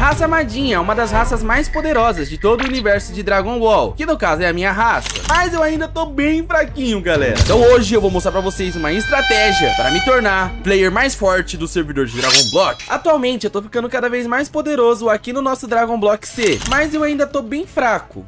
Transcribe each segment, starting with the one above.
Raça Majin é uma das raças mais poderosas de todo o universo de Dragon Ball, que no caso é a minha raça. Mas eu ainda tô bem fraquinho, galera. Então hoje eu vou mostrar pra vocês uma estratégia para me tornar o player mais forte do servidor de Dragon Block. Atualmente eu tô ficando cada vez mais poderoso aqui no nosso Dragon Block C, mas eu ainda tô bem fraco.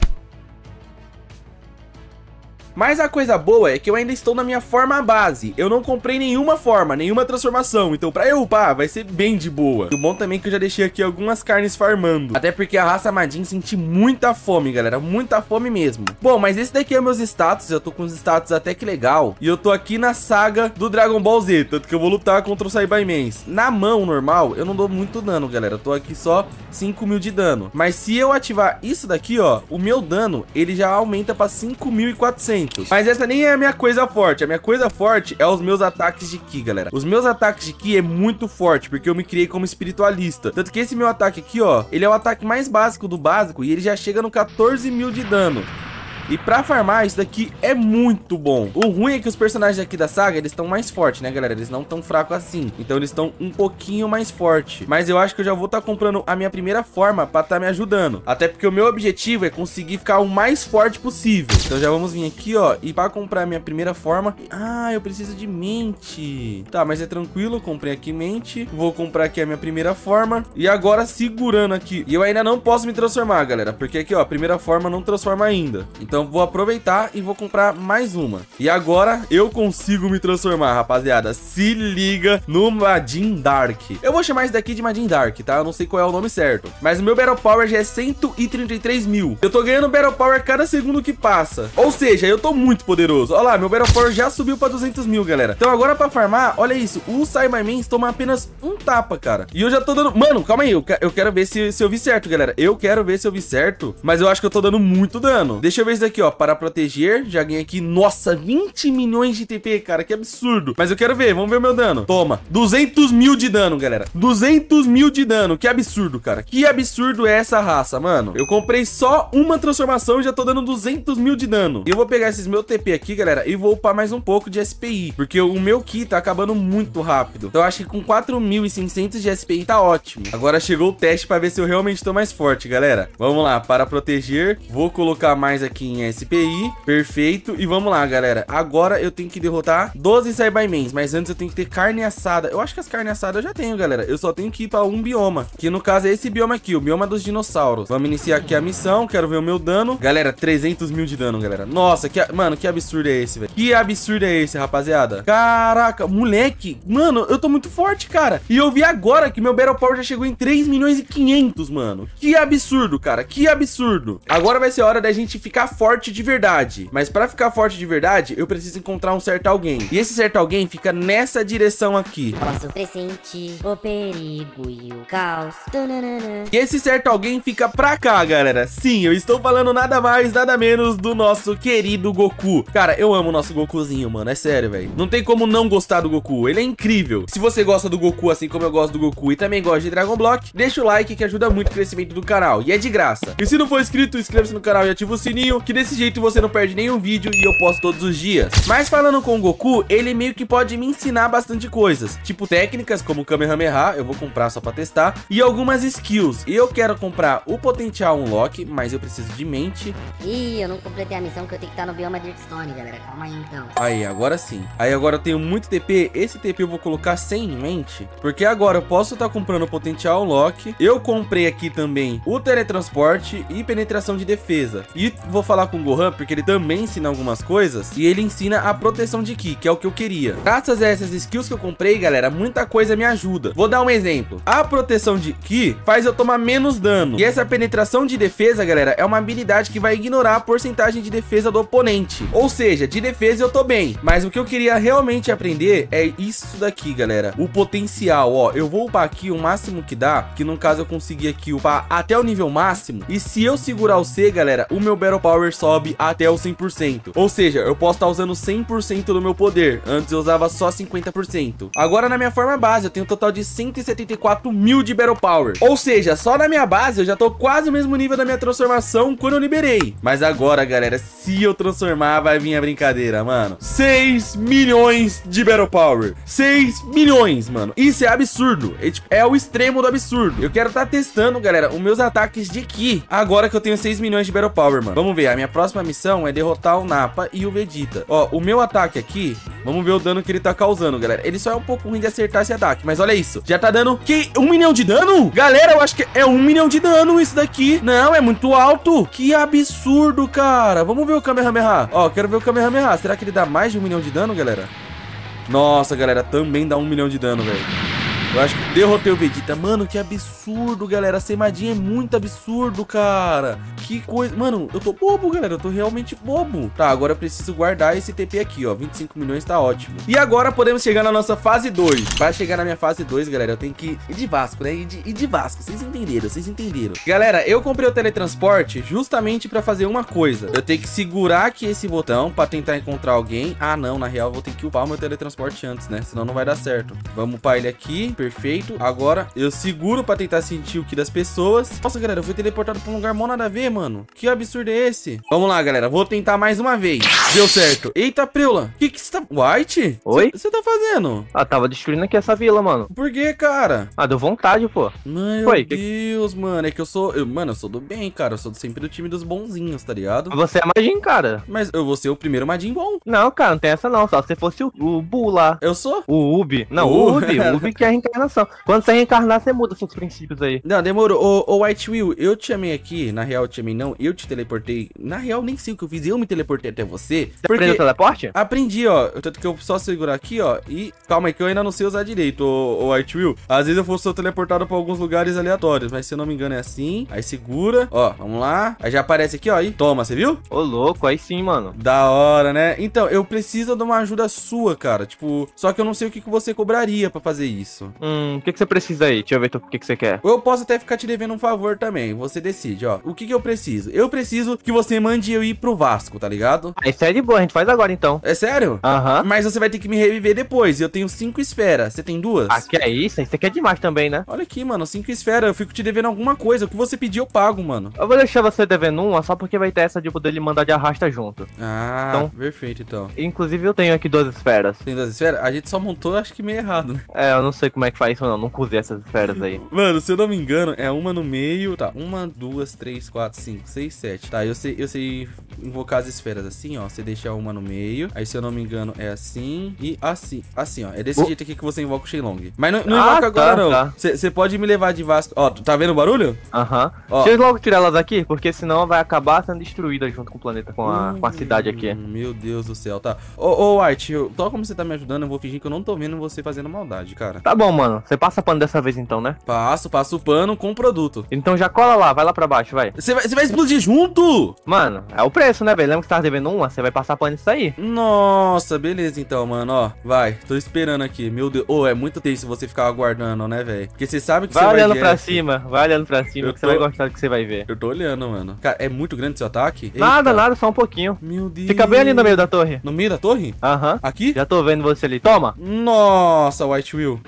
Mas a coisa boa é que eu ainda estou na minha forma base. Eu não comprei nenhuma forma, nenhuma transformação. Então pra eu upar vai ser bem de boa. E o bom também é que eu já deixei aqui algumas carnes farmando. Até porque a raça Majin senti muita fome, galera. Muita fome mesmo. Bom, mas esse daqui é meus status. Eu tô com os status até que legal. E eu tô aqui na saga do Dragon Ball Z. Tanto que eu vou lutar contra o Saibamens. Na mão normal, eu não dou muito dano, galera. Eu tô aqui só 5.000 de dano. Mas se eu ativar isso daqui, ó, o meu dano, ele já aumenta pra 5.400. Mas essa nem é a minha coisa forte. A minha coisa forte é os meus ataques de Ki, galera. Os meus ataques de Ki é muito forte, porque eu me criei como espiritualista. Tanto que esse meu ataque aqui, ó, ele é o ataque mais básico do básico e ele já chega no 14.000 de dano. E pra farmar, isso daqui é muito bom. O ruim é que os personagens aqui da saga, eles estão mais fortes, né, galera? Eles não tão fracos assim. Então eles estão um pouquinho mais fortes. Mas eu acho que eu já vou estar comprando a minha primeira forma pra estar me ajudando. Até porque o meu objetivo é conseguir ficar o mais forte possível. Então já vamos vir aqui, ó. E pra comprar a minha primeira forma... Ah, eu preciso de mente. Tá, mas é tranquilo. Comprei aqui mente. Vou comprar aqui a minha primeira forma. E agora segurando aqui. E eu ainda não posso me transformar, galera. Porque aqui, ó, a primeira forma não transforma ainda. Então vou aproveitar e vou comprar mais uma. E agora eu consigo me transformar, rapaziada. Se liga no Majin Dark. Eu vou chamar isso daqui de Majin Dark, tá? Eu não sei qual é o nome certo. Mas o meu Battle Power já é 133.000. Eu tô ganhando Battle Power cada segundo que passa. Ou seja, eu tô muito poderoso. Olha lá, meu Battle Power já subiu pra 200.000, galera. Então agora pra farmar, olha isso. O Saibamens toma apenas um tapa, cara. E eu já tô dando... Mano, calma aí. Eu quero ver se eu vi certo, galera. Eu quero ver se eu vi certo. Mas eu acho que eu tô dando muito dano. Deixa eu ver isso daqui, ó, para proteger, já ganhei aqui, nossa, 20 milhões de TP, cara, que absurdo. Mas eu quero ver, vamos ver o meu dano. Toma, 200.000 de dano, galera, 200.000 de dano, que absurdo, cara, que absurdo é essa raça, mano. Eu comprei só uma transformação e já tô dando 200.000 de dano. E eu vou pegar esses meu TP aqui, galera, e vou upar mais um pouco de SPI, porque o meu Ki tá acabando muito rápido. Então eu acho que com 4.600 de SPI tá ótimo. Agora chegou o teste pra ver se eu realmente tô mais forte, galera. Vamos lá, para proteger, vou colocar mais aqui em SPI. Perfeito. E vamos lá, galera. Agora eu tenho que derrotar 12 Saibamens, mas antes eu tenho que ter carne assada. Eu acho que as carnes assadas eu já tenho, galera. Eu só tenho que ir pra um bioma, que no caso é esse bioma aqui, o bioma dos dinossauros. Vamos iniciar aqui a missão. Quero ver o meu dano. Galera, 300.000 de dano, galera. Nossa, mano, que absurdo é esse, velho? Que absurdo é esse, rapaziada? Caraca, moleque. Mano, eu tô muito forte, cara. E eu vi agora que meu Battle Power já chegou em 3.500.000, mano. Que absurdo, cara. Que absurdo. Agora vai ser hora da gente ficar forte de verdade. Mas pra ficar forte de verdade, eu preciso encontrar um certo alguém. E esse certo alguém fica nessa direção aqui. Posso pressentir o perigo e o caos. E esse certo alguém fica pra cá, galera. Sim, eu estou falando nada mais, nada menos do nosso querido Goku. Cara, eu amo o nosso Gokuzinho, mano. É sério, velho. Não tem como não gostar do Goku. Ele é incrível. Se você gosta do Goku assim como eu gosto do Goku e também gosta de Dragon Block, deixa o like que ajuda muito o crescimento do canal. E é de graça. E se não for inscrito, inscreva-se no canal e ativa o sininho, que desse jeito você não perde nenhum vídeo e eu posto todos os dias. Mas falando com o Goku, ele meio que pode me ensinar bastante coisas, tipo técnicas como Kamehameha, eu vou comprar só pra testar, e algumas skills. Eu quero comprar o Potencial Unlock, mas eu preciso de mente. Ih, eu não completei a missão que eu tenho que estar no bioma Dirtstone, galera. Calma aí, então. Aí, agora sim. Aí agora eu tenho muito TP, esse TP eu vou colocar sem mente, porque agora eu posso estar comprando o Potencial Unlock. Eu comprei aqui também o Teletransporte e Penetração de Defesa. E vou falar com o Gohan, porque ele também ensina algumas coisas, e ele ensina a proteção de Ki, que é o que eu queria. Graças a essas skills que eu comprei, galera, muita coisa me ajuda. Vou dar um exemplo. A proteção de Ki faz eu tomar menos dano, e essa penetração de defesa, galera, é uma habilidade que vai ignorar a porcentagem de defesa do oponente. Ou seja, de defesa eu tô bem, mas o que eu queria realmente aprender é isso daqui, galera, o potencial. Ó, eu vou upar aqui o máximo que dá, que no caso eu consegui aqui upar até o nível máximo, e se eu segurar o C, galera, o meu Battle Power Power sobe até o 100%. Ou seja, eu posso estar usando 100% do meu poder. Antes eu usava só 50%. Agora na minha forma base eu tenho um total de 174 mil de Battle Power. Ou seja, só na minha base eu já tô quase o mesmo nível da minha transformação quando eu liberei. Mas agora, galera, se eu transformar, vai vir a brincadeira, mano. 6 milhões de Battle Power. 6 milhões, mano. Isso é absurdo. É o extremo do absurdo. Eu quero estar testando, galera, os meus ataques de Ki. Agora que eu tenho 6 milhões de Battle Power, mano. Vamos ver, a minha próxima missão é derrotar o Nappa e o Vegeta. Ó, o meu ataque aqui, vamos ver o dano que ele tá causando, galera. Ele só é um pouco ruim de acertar esse ataque, mas olha isso. Já tá dando, que 1 milhão de dano? Galera, eu acho que é 1 milhão de dano isso daqui. Não, é muito alto. Que absurdo, cara. Vamos ver o Kamehameha. Ó, quero ver o Kamehameha. Será que ele dá mais de 1 milhão de dano, galera? Nossa, galera, também dá 1 milhão de dano, velho. Eu acho que derrotei o Vegeta. Mano, que absurdo, galera. A Semadinha é muito absurdo, cara. Que coisa. Mano, eu tô bobo, galera. Eu tô realmente bobo. Tá, agora eu preciso guardar esse TP aqui, ó. 25 milhões tá ótimo. E agora podemos chegar na nossa fase 2. Pra chegar na minha fase 2, galera, eu tenho que ir de Vasco, né? Ir de Vasco. Vocês entenderam, vocês entenderam. Galera, eu comprei o teletransporte justamente pra fazer uma coisa. Eu tenho que segurar aqui esse botão pra tentar encontrar alguém. Ah, não. Na real, eu vou ter que upar o meu teletransporte antes, né? Senão não vai dar certo. Vamos upar ele aqui. Perfeito. Agora eu seguro pra tentar sentir o Ki das pessoas. Nossa, galera, eu fui teleportado pra um lugar mó nada a ver, mano. Que absurdo é esse? Vamos lá, galera. Vou tentar mais uma vez. Deu certo. Eita, Preula. Que você tá... White? Oi? Você tá fazendo? Ah, tava destruindo aqui essa vila, mano. Por que, cara? Ah, deu vontade, pô. Meu Deus, mano. É que eu sou... Mano, eu sou do bem, cara. Eu sou sempre do time dos bonzinhos, tá ligado? Você é Majin, cara. Mas eu vou ser o primeiro Majin bom. Não, cara, não tem essa não. Só se fosse o Buu lá. Eu sou? O Ubi. Não, o Ubi. O Ubi que é a reencarnação. Quando você reencarnar, você muda seus princípios aí. Não, demorou. Ô, White Will, eu te chamei aqui. Na real, eu te chamei não. Eu te teleportei. Na real, nem sei o que eu fiz. Eu me teleportei até você. Você aprendeu o teleporte? Aprendi, ó. Tanto que eu só segurar aqui, ó. E calma aí que eu ainda não sei usar direito, ô White Will. Às vezes eu sou teleportado pra alguns lugares aleatórios. Mas se eu não me engano é assim. Aí segura. Ó, vamos lá. Aí já aparece aqui, ó. Aí toma, você viu? Ô, louco. Aí sim, mano. Da hora, né? Então, eu preciso de uma ajuda sua, cara. Tipo, só que eu não sei o que você cobraria pra fazer isso. O que você precisa aí? Deixa eu ver o que você quer. Eu posso até ficar te devendo um favor também. Você decide, ó. O que eu preciso? Eu preciso que você mande eu ir pro Vasco, tá ligado? Ah, isso é de boa. A gente faz agora, então. É sério? Aham. Mas você vai ter que me reviver depois. Eu tenho 5 esferas. Você tem 2? Ah, que é isso? Isso aqui é demais também, né? Olha aqui, mano. 5 esferas. Eu fico te devendo alguma coisa. O que você pedir, eu pago, mano. Eu vou deixar você devendo uma só porque vai ter essa de poder lhe mandar de arrasta junto. Ah, então, perfeito, então. Inclusive, eu tenho aqui 2 esferas. Tem 2 esferas? A gente só montou, acho que meio errado, né? É, eu não sei como é que faz isso, não. Nunca usei essas esferas aí. Mano, se eu não me engano, é uma no meio. Tá, 1, 2, 3, 4, 5, 6, 7. Tá, eu sei invocar as esferas assim, ó. Você deixa uma no meio. Aí, se eu não me engano, é assim e assim. Assim, ó. É desse jeito aqui que você invoca o Shenlong. Mas não invoca agora, não. Você pode me levar de Vasco. Ó, tá vendo o barulho? Aham. Deixa eu logo tirar elas aqui, porque senão vai acabar sendo destruída junto com o planeta, com a cidade aqui. Meu Deus do céu, tá. Ô, White, só como você tá me ajudando, eu vou fingir que eu não tô vendo você fazendo maldade, cara. Tá bom, mano. Você passa pano dessa vez então, né? Passo o pano com o produto. Então já cola lá, vai lá pra baixo, vai. Você vai explodir junto? Mano, é o preço, né, velho? Lembra que você tava devendo uma? Você vai passar pano nisso aí. Nossa, beleza então, mano, ó. Vai, tô esperando aqui. Meu Deus, é muito tenso você ficar aguardando, né, velho? Porque você sabe que vai você vai olhando pra cima, vai olhando pra cima, que você vai gostar do que você vai ver. Eu tô olhando, mano. Cara, é muito grande seu ataque? Nada, só um pouquinho. Meu Deus. Fica bem ali no meio da torre. No meio da torre? Aham. Aqui? Já tô vendo você ali. Toma. Nossa, White Will.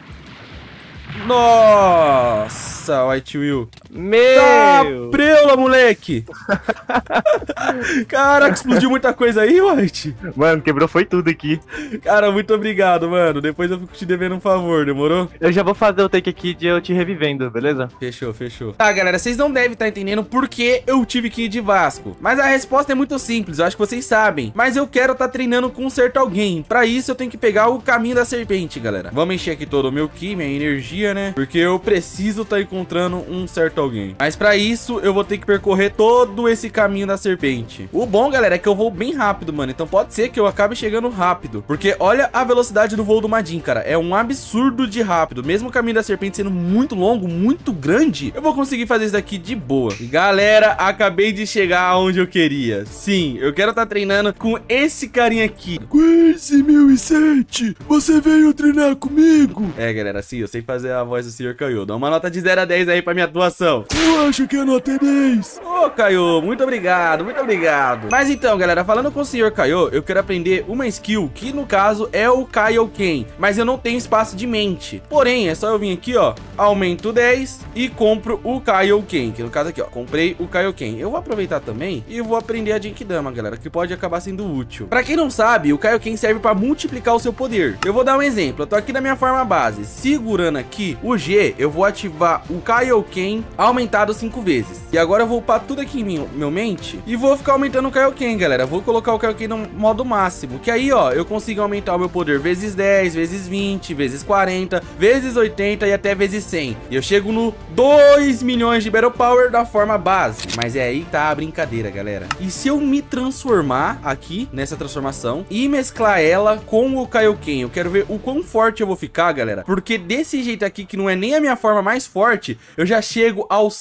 Nossa, White Will. Meu! Tá preula, moleque! Caraca, explodiu muita coisa aí, White. Mano, quebrou foi tudo aqui. Cara, muito obrigado, mano. Depois eu fico te devendo um favor, demorou? Eu já vou fazer o take aqui de eu te revivendo, beleza? Fechou. Tá, galera, vocês não devem estar entendendo por que eu tive que ir de Vasco. Mas a resposta é muito simples, eu acho que vocês sabem. Mas eu quero estar treinando com um certo alguém. Pra isso, eu tenho que pegar o caminho da serpente, galera. Vamos encher aqui todo o meu Ki, minha energia, né? Porque eu preciso estar encontrando um certo alguém. Mas pra isso, eu vou ter que percorrer todo esse caminho da serpente. O bom, galera, é que eu vou bem rápido, mano. Então pode ser que eu acabe chegando rápido. Porque olha a velocidade do voo do Majin, cara. É um absurdo de rápido. Mesmo o caminho da serpente sendo muito longo, muito grande, eu vou conseguir fazer isso daqui de boa. E, galera, acabei de chegar aonde eu queria. Sim, eu quero estar treinando com esse carinha aqui. Quincy 1007, você veio treinar comigo? É, galera, sim, eu sei fazer a voz do Sr. Kaiô. Dá uma nota de 0 a 10 aí pra minha atuação. Eu acho que a nota é 10. Ô, Kaiô, muito obrigado, muito obrigado. Mas então, galera, falando com o senhor Kaiô, eu quero aprender uma skill que, no caso, é o Kaioken. Mas eu não tenho espaço de mente. Porém, é só eu vir aqui, ó, aumento 10 e compro o Kaioken. Que no caso aqui, ó, comprei o Kaioken. Eu vou aproveitar também e vou aprender a Genkidama, galera, que pode acabar sendo útil. Pra quem não sabe, o Kaioken serve pra multiplicar o seu poder. Eu vou dar um exemplo. Eu tô aqui na minha forma base. Segurando aqui o G, eu vou ativar o Kaioken aumentado 5 vezes. E agora eu vou upar tudo aqui em meu mente e vou ficar aumentando o Kaioken, galera. Vou colocar o Kaioken no modo máximo, que aí, ó, eu consigo aumentar o meu poder vezes 10, vezes 20, vezes 40, vezes 80 e até vezes 100. E eu chego no 2 milhões de Battle Power da forma base. Mas é aí tá a brincadeira, galera. E se eu me transformar aqui nessa transformação e mesclar ela com o Kaioken, eu quero ver o quão forte eu vou ficar, galera. Porque desse jeito aqui, que não é nem a minha forma mais forte, eu já chego aos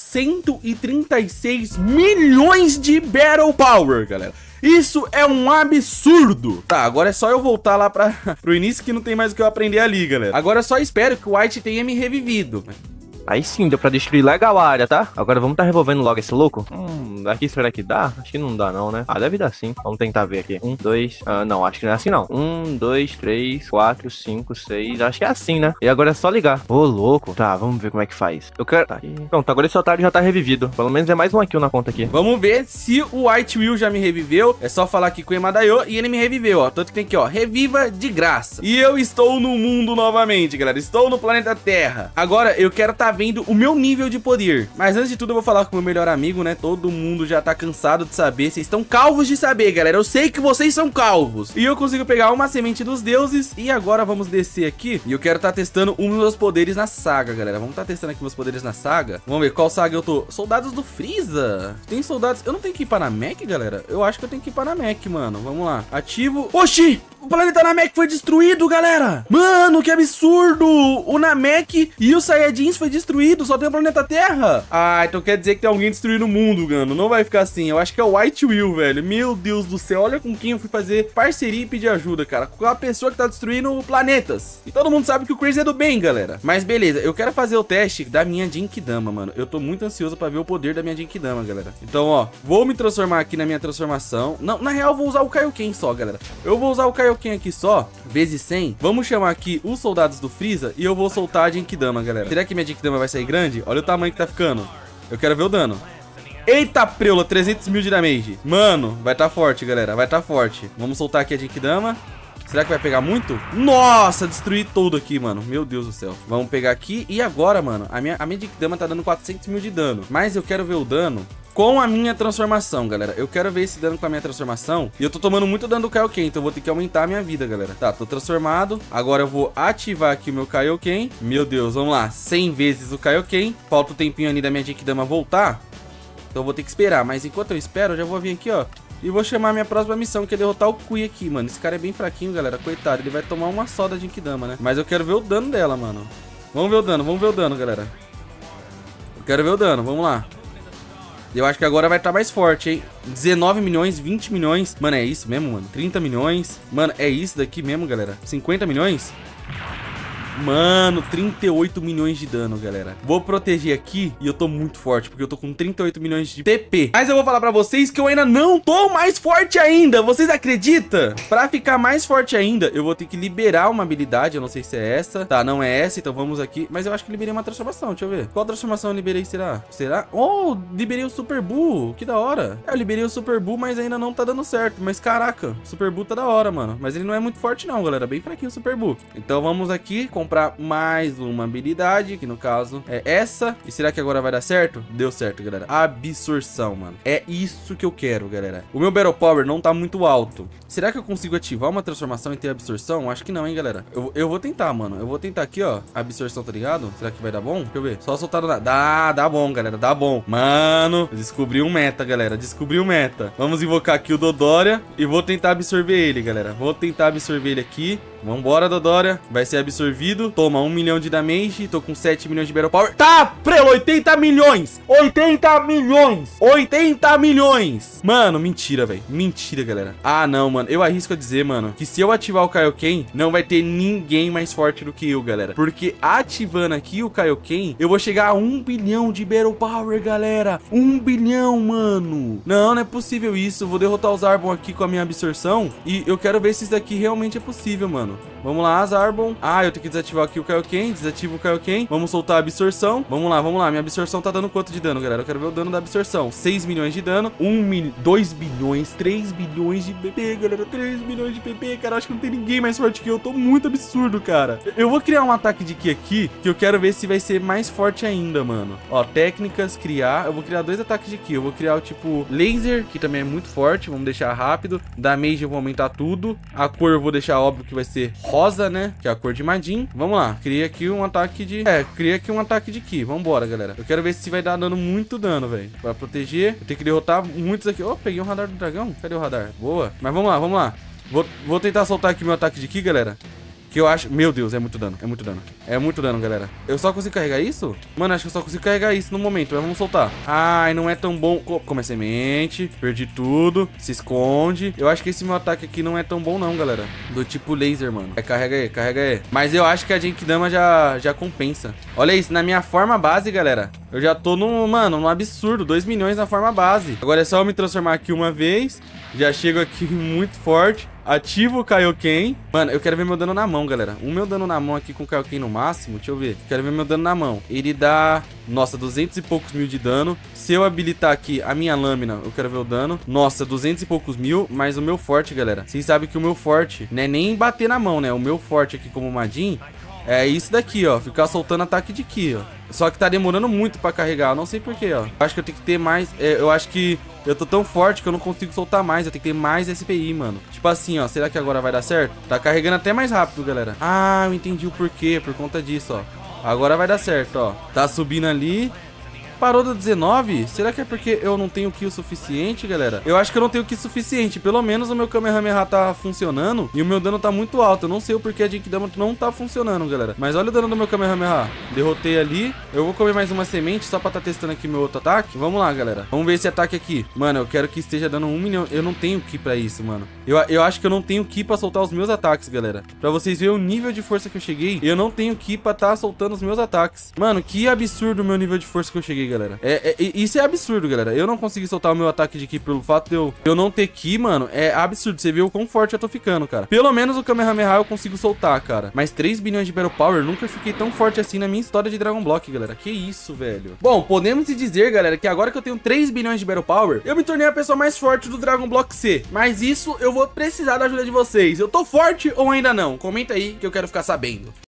136 milhões de Battle Power, galera. Isso é um absurdo. Tá, agora é só eu voltar lá pro início, que não tem mais o que eu aprender ali, galera. Agora eu só espero que o White tenha me revivido. Aí sim, deu pra destruir legal a área, tá? Agora vamos tá revolvendo logo esse louco. Aqui será que dá? Acho que não dá não, né? Ah, deve dar sim. Vamos tentar ver aqui. 1, 2... não, acho que não é assim não. 1, 2, 3, 4, 5, 6... Acho que é assim, né? E agora é só ligar. Ô, louco. Tá, vamos ver como é que faz. Eu quero... Tá aqui. Pronto, agora esse otário já tá revivido. Pelo menos é mais um kill na conta aqui. Vamos ver se o White Will já me reviveu. É só falar aqui com o Emadayo e ele me reviveu, ó. Tanto que tem aqui, ó, reviva de graça. E eu estou no mundo novamente, galera. Estou no planeta Terra. Agora eu quero tá vendo o meu nível de poder. Mas antes de tudo eu vou falar com o meu melhor amigo, né? Todo mundo já tá cansado de saber. Vocês estão calvos de saber, galera. Eu sei que vocês são calvos. E eu consigo pegar uma semente dos deuses. E agora vamos descer aqui. E eu quero tá testando um dos meus poderes na saga, galera. Vamos tá testando aqui meus poderes na saga. Vamos ver qual saga eu tô. Soldados do Freeza. Tem soldados... Eu não tenho que ir para Namek, galera? Eu acho que eu tenho que ir para Namek, mano. Vamos lá. Ativo... Oxi! O planeta Namek foi destruído, galera! Mano, que absurdo! O Namek e os Saiyajins foi destruído. Só tem o planeta Terra. Ah, então quer dizer que tem alguém destruindo o mundo, Gano. Não vai ficar assim. Eu acho que é o White Will, velho. Meu Deus do céu. Olha com quem eu fui fazer parceria e pedir ajuda, cara. Com a pessoa que tá destruindo planetas. E todo mundo sabe que o Crazy é do bem, galera. Mas beleza, eu quero fazer o teste da minha Genkidama, mano. Eu tô muito ansioso pra ver o poder da minha Genkidama, galera. Então, ó, vou me transformar aqui na minha transformação. Não, na real, eu vou usar o Kaioken só, galera. Eu vou usar o Kaioken aqui só, vezes 100. Vamos chamar aqui os soldados do Freeza e eu vou soltar a Genkidama, galera. Será que minha Genkidama vai sair grande? Olha o tamanho que tá ficando. Eu quero ver o dano. Eita preula, 300 mil de damage. Mano, vai tá forte, galera. Vai tá forte. Vamos soltar aqui a Genkidama. Será que vai pegar muito? Nossa, destruí tudo aqui, mano. Meu Deus do céu. Vamos pegar aqui. E agora, mano, a minha Genkidama tá dando 400 mil de dano. Mas eu quero ver o dano com a minha transformação, galera. Eu quero ver esse dano com a minha transformação. E eu tô tomando muito dano do Kaioken, então eu vou ter que aumentar a minha vida, galera. Tá, tô transformado. Agora eu vou ativar aqui o meu Kaioken. Meu Deus, vamos lá. 100 vezes o Kaioken. Falta o tempinho ali da minha Genkidama voltar. Então eu vou ter que esperar. Mas enquanto eu espero, eu já vou vir aqui, ó. E vou chamar a minha próxima missão, que é derrotar o Kui aqui, mano. Esse cara é bem fraquinho, galera. Coitado, ele vai tomar uma só da Genkidama, né? Mas eu quero ver o dano dela, mano. Vamos ver o dano, galera. Eu quero ver o dano, vamos lá. Eu acho que agora vai estar mais forte, hein? 19 milhões, 20 milhões. Mano, é isso mesmo, mano? 30 milhões. Mano, é isso daqui mesmo, galera? 50 milhões? Mano, 38 milhões de dano, galera. Vou proteger aqui e eu tô muito forte, porque eu tô com 38 milhões de TP. Mas eu vou falar pra vocês que eu ainda não tô mais forte ainda. Vocês acreditam? Pra ficar mais forte ainda, eu vou ter que liberar uma habilidade. Eu não sei se é essa. Tá, não é essa, então vamos aqui. Mas eu acho que liberei uma transformação, deixa eu ver. Qual transformação eu liberei, será? Será? Oh, liberei o Super Buu. Que da hora. Eu liberei o Super Buu, mas ainda não tá dando certo. Mas caraca, o Super Buu tá da hora, mano. Mas ele não é muito forte não, galera. Bem fraquinho o Super Buu. Então vamos aqui comprar mais uma habilidade, que no caso é essa. E será que agora vai dar certo? Deu certo, galera. Absorção, mano. É isso que eu quero, galera. O meu Battle Power não tá muito alto. Será que eu consigo ativar uma transformação e ter absorção? Acho que não, hein, galera. Eu vou tentar, mano. Eu vou tentar aqui, ó. Absorção, tá ligado? Será que vai dar bom? Deixa eu ver. Só soltar no... Dá bom, galera. Dá bom. Mano, descobri um meta, galera. Descobri um meta. Vamos invocar aqui o Dodoria e vou tentar absorver ele, galera. Vou tentar absorver ele aqui. Vambora, Dodoria. Vai ser absorvido. Toma 1 milhão de damage. Tô com 7 milhões de Battle Power. Tá, prelo, 80 milhões. 80 milhões! 80 milhões! Mano, mentira, velho. Mentira, galera. Ah, não, mano. Eu arrisco a dizer, mano, que se eu ativar o Kaioken, não vai ter ninguém mais forte do que eu, galera. Porque ativando aqui o Kaioken, eu vou chegar a 1 bilhão de Battle Power, galera. 1 bilhão, mano. Não, não é possível isso. Eu vou derrotar os Zarbon aqui com a minha absorção. E eu quero ver se isso daqui realmente é possível, mano. Vamos lá, Zarbon. Ah, eu tenho que desativar aqui o Kaioken. Desativo o Kaioken. Vamos soltar a absorção. Vamos lá, vamos lá. Minha absorção tá dando quanto de dano, galera? Eu quero ver o dano da absorção. 6 milhões de dano. 2 bilhões. 3 bilhões de PP, galera. 3 milhões de PP, cara. Acho que não tem ninguém mais forte que eu. Tô muito absurdo, cara. Eu vou criar um ataque de Ki aqui, que eu quero ver se vai ser mais forte ainda, mano. Ó, técnicas, criar. Eu vou criar 2 ataques de Ki. Eu vou criar o tipo laser, que também é muito forte. Vamos deixar rápido. Damage eu vou aumentar tudo. A cor eu vou deixar óbvio que vai ser rosa, né? Que é a cor de Majin. Vamos lá. Criei aqui um ataque de... criei aqui um ataque de Ki. Vambora, galera. Eu quero ver se vai dar dando muito dano, velho. Pra proteger. Eu tenho que derrotar muitos aqui. Oh, peguei um radar do dragão. Cadê o radar? Boa. Mas vamos lá, vamos lá. Vou tentar soltar aqui meu ataque de Ki, galera. Que eu acho... Meu Deus, é muito dano. É muito dano. É muito dano, galera. Eu só consigo carregar isso? Mano, acho que eu só consigo carregar isso no momento. Mas vamos soltar. Ai, não é tão bom. Come a semente. Perdi tudo. Se esconde. Eu acho que esse meu ataque aqui não é tão bom não, galera. Do tipo laser, mano. Carrega aí, carrega aí. Mas eu acho que a Genkidama já compensa. Olha isso. Na minha forma base, galera, eu já tô mano, num absurdo. 2 milhões na forma base. Agora é só eu me transformar aqui uma vez. Já chego aqui muito forte. Ativo o Kaioken. Mano, eu quero ver meu dano na mão, galera. O meu dano na mão aqui com o Kaioken no máximo. Deixa eu ver. Quero ver meu dano na mão. Ele dá... Nossa, 200 e poucos mil de dano. Se eu habilitar aqui a minha lâmina, eu quero ver o dano. Nossa, 200 e poucos mil. Mas o meu forte, galera, vocês sabem que o meu forte não é nem bater na mão, né? O meu forte aqui como Majin é isso daqui, ó. Ficar soltando ataque de Ki, ó. Só que tá demorando muito pra carregar. Eu não sei porquê, ó. Eu acho que eu tenho que ter mais... eu acho que eu tô tão forte que eu não consigo soltar mais. Eu tenho que ter mais SPI, mano. Tipo assim, ó. Será que agora vai dar certo? Tá carregando até mais rápido, galera. Ah, eu entendi o porquê. Por conta disso, ó. Agora vai dar certo, ó. Tá subindo ali. Parou do 19? Será que é porque eu não tenho Ki o suficiente, galera? Eu acho que eu não tenho Ki suficiente. Pelo menos o meu Kamehameha tá funcionando e o meu dano tá muito alto. Eu não sei o porquê a Genkidama não tá funcionando, galera. Mas olha o dano do meu Kamehameha. Derrotei ali. Eu vou comer mais uma semente só pra tá testando aqui meu outro ataque. Vamos lá, galera. Vamos ver esse ataque aqui. Mano, eu quero que esteja dando 1 milhão. Eu não tenho Ki pra isso, mano. Eu acho que eu não tenho Ki pra soltar os meus ataques, galera. Pra vocês verem o nível de força que eu cheguei, eu não tenho Ki pra tá soltando os meus ataques. Mano, que absurdo o meu nível de força que eu cheguei, galera. Isso é absurdo, galera. Eu não consegui soltar o meu ataque de Ki pelo fato de eu não ter Ki, mano. É absurdo. Você vê o quão forte eu tô ficando, cara. Pelo menos o Kamehameha eu consigo soltar, cara. Mas 3 bilhões de Battle Power, nunca fiquei tão forte assim na minha história de Dragon Block, galera. Que isso, velho. Bom, podemos dizer, galera, que agora que eu tenho 3 bilhões de Battle Power, eu me tornei a pessoa mais forte do Dragon Block C. Mas isso eu vou precisar da ajuda de vocês. Eu tô forte ou ainda não? Comenta aí que eu quero ficar sabendo.